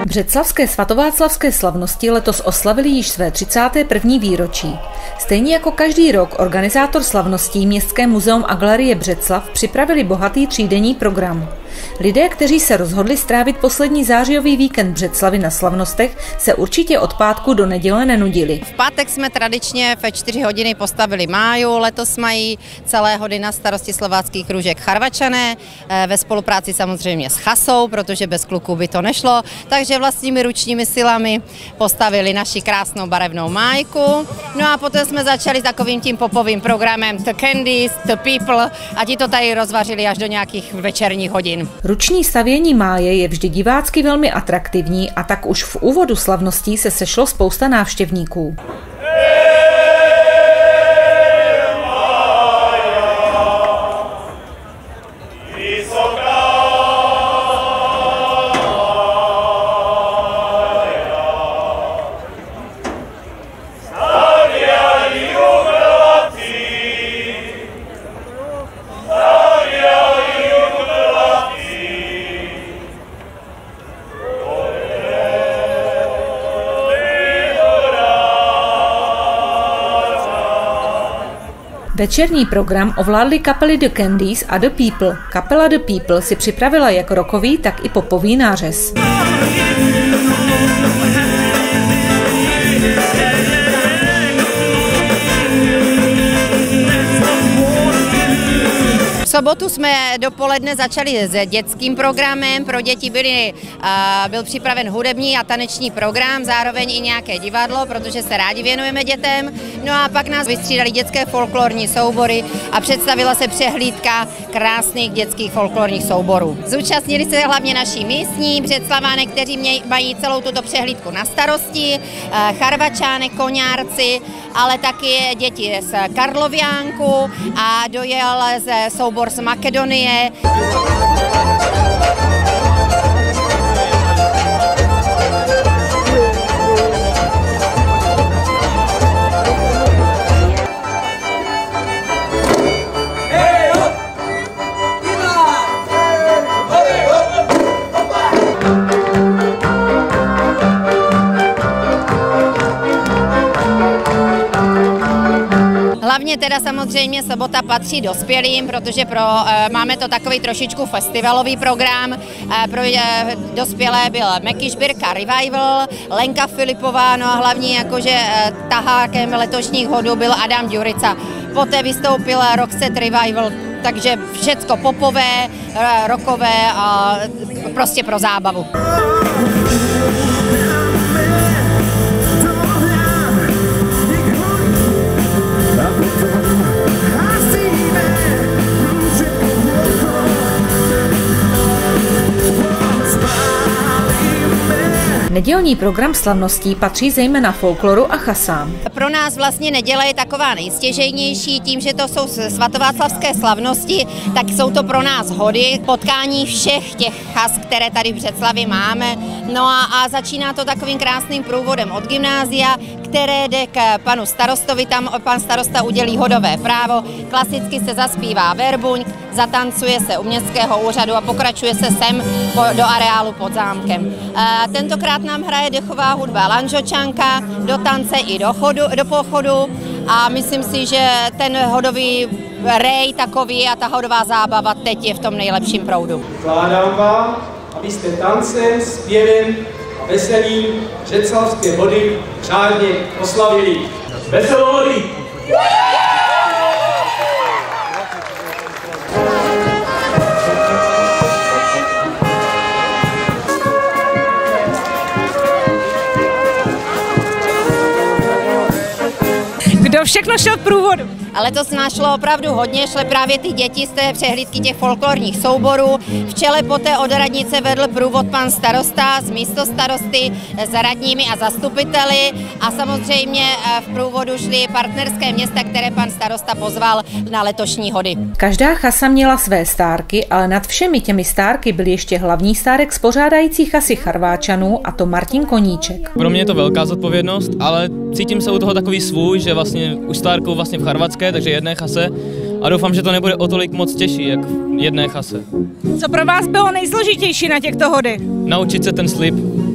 Břeclavské svatováclavské slavnosti letos oslavili již své 31. výročí. Stejně jako každý rok organizátor slavností Městské muzeum a galerie Břeclav připravili bohatý třídenní program. Lidé, kteří se rozhodli strávit poslední zářijový víkend Břeclavy na slavnostech, se určitě od pátku do neděle nenudili. V pátek jsme tradičně ve 4 hodiny postavili máju, letos mají celé hody na starosti slovácký kružek Charvačané, ve spolupráci samozřejmě s Chasou, protože bez kluků by to nešlo, takže vlastními ručními silami postavili naši krásnou barevnou májku. No a potom jsme začali takovým tím popovým programem The Candies, The People a ti to tady rozvařili až do nějakých večerních hodin. Ruční stavění máje je vždy divácky velmi atraktivní a tak už v úvodu slavností se sešlo spousta návštěvníků. Večerní program ovládly kapely The Candies a The People. Kapela The People si připravila jak rockový, tak i popový nářez. V sobotu jsme dopoledne začali s dětským programem, pro děti byl připraven hudební a taneční program, zároveň i nějaké divadlo, protože se rádi věnujeme dětem. No a pak nás vystřídali dětské folklorní soubory a představila se přehlídka krásných dětských folklorních souborů. Zúčastnili se hlavně naši místní Břeclavánek, kteří mají celou tuto přehlídku na starosti, Charvačánek, Koňárci, ale taky děti z Karloviánku a dojel ze soubor z Makedonie. Hlavně teda samozřejmě sobota patří dospělým, protože máme to takový trošičku festivalový program. Pro dospělé byl Meky Žbírka Revival, Lenka Filipová, no a hlavně jakože tahákem letošních hodů byl Adam Ďurica. Poté vystoupil Roxette Revival, takže všecko popové, rockové a prostě pro zábavu. Nedělní program slavností patří zejména folkloru a chasám. Pro nás vlastně neděle je taková nejstěžejnější, tím, že to jsou svatováclavské slavnosti, tak jsou to pro nás hody, potkání všech těch chas, které tady v Břeclavi máme. No a začíná to takovým krásným průvodem od gymnázia, které jde k panu starostovi, tam pan starosta udělí hodové právo, klasicky se zaspívá verbuňk, zatancuje se u městského úřadu a pokračuje se sem do areálu pod zámkem. Tentokrát nám hraje dechová hudba Lanžočanka, do tance i do pochodu a myslím si, že ten hodový rej takový a ta hodová zábava teď je v tom nejlepším proudu. Žádám vás, abyste tancem, zpěvem a veselím břeclavské hody řádně oslavili. Veselou hody! Kdo všechno šel v průvodu? Ale to nás šlo opravdu hodně, šly právě ty děti z té přehlídky těch folklorních souborů. V čele poté od radnice vedl průvod pan starosta s místostarosty, s radními a zastupiteli a samozřejmě v průvodu šly partnerské města, které pan starosta pozval na letošní hody. Každá chasa měla své stárky, ale nad všemi těmi stárky byl ještě hlavní stárek spořádající chasy Charváčanů, a to Martin Koníček. Pro mě je to velká zodpovědnost, ale cítím se u toho takový svůj, že vlastně už stárkou vlastně v Charvatské, takže jedné chase, a doufám, že to nebude o tolik moc těžší, jak v jedné chase. Co pro vás bylo nejsložitější na těchto hody? Naučit se ten slib.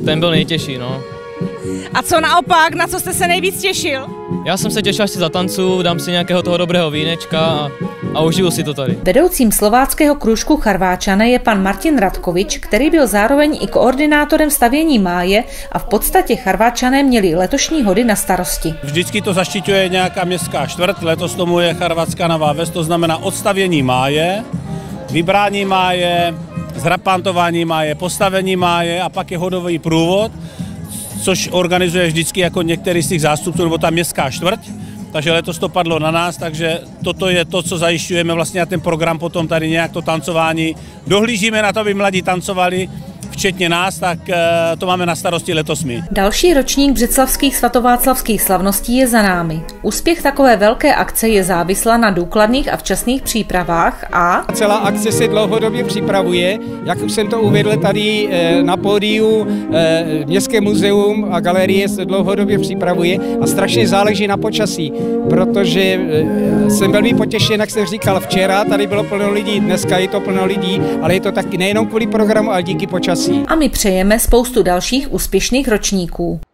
ten byl nejtěžší, no. A co naopak, na co jste se nejvíc těšil? Já jsem se těšil, až si zatancuju, dám si nějakého toho dobrého vínečka a užiju si to tady. Vedoucím slováckého kružku Charváčané je pan Martin Radkovič, který byl zároveň i koordinátorem stavění máje a v podstatě Charváčané měli letošní hody na starosti. Vždycky to zaštiťuje nějaká městská čtvrť, letos tomu je Charvatská Nová Ves, to znamená odstavění máje, vybrání máje, zrapantování máje, postavení máje a pak je hodový průvod, což organizuje vždycky jako některý z těch zástupců, nebo ta městská čtvrť. Takže letos to padlo na nás, takže toto je to, co zajišťujeme vlastně na ten program potom tady nějak to tancování. Dohlížíme na to, aby mladí tancovali, včetně nás, tak to máme na starosti letos my. Další ročník břeclavských svatováclavských slavností je za námi. Úspěch takové velké akce je závislá na důkladných a včasných přípravách a celá akce se dlouhodobě připravuje, jak už jsem to uvedl tady na pódiu, Městské muzeum a galerie se dlouhodobě připravuje a strašně záleží na počasí, protože jsem velmi potěšen, jak jsem říkal včera, tady bylo plno lidí, dneska je to plno lidí, ale je to taky nejenom kvůli programu, ale díky počasí. A my přejeme spoustu dalších úspěšných ročníků.